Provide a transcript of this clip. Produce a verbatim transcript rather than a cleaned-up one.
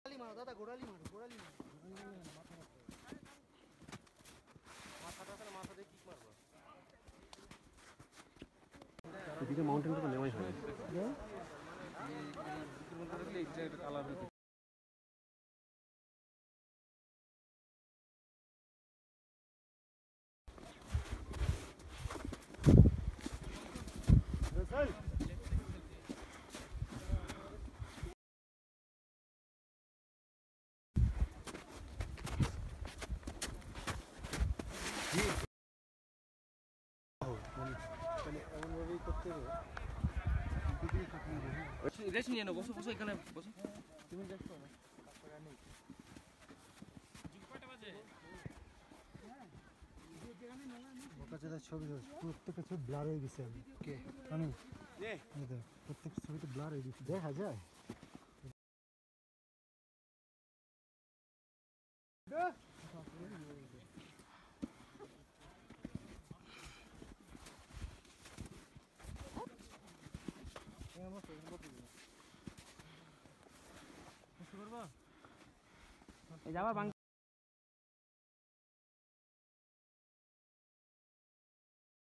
মারো দাদা, গোড়ালি মারো, গোড়ালি মারো। মাথাটা আছে না, মাথা দিয়ে কিক মারবো। এদিকে মাউন্টেনটা তো নেওয়াই হয়। এমনভাবেই করতে হবে। রেস্ট নিয়ে নাও, বসো বসো এখানে বসো। তুমি দেখো না বোকাচোদার ছবি প্রত্যেকটা ছবি ব্লার হয়ে গেছে। আমি কে আমি প্রত্যেকটা ছবিতে ব্লার হয়ে গেছে, দেখা যায়। যাওয়ার